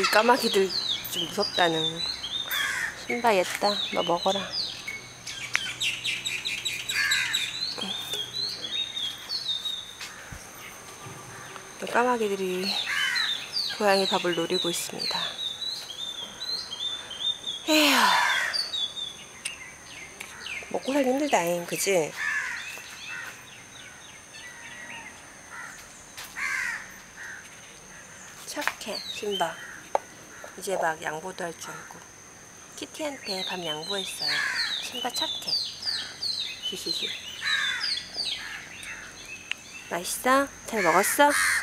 이 까마귀들 좀 무섭다는. 신바 얘다, 너 먹어라. 까마귀들이 고양이 밥을 노리고 있습니다. 에휴, 먹고 살기 힘들다잉, 그치? 착해, 신바. 이제 막 양보도 할 줄 알고. 키티한테 밥 양보했어요. 신바 착해. 히히히. 맛있어? 잘 먹었어?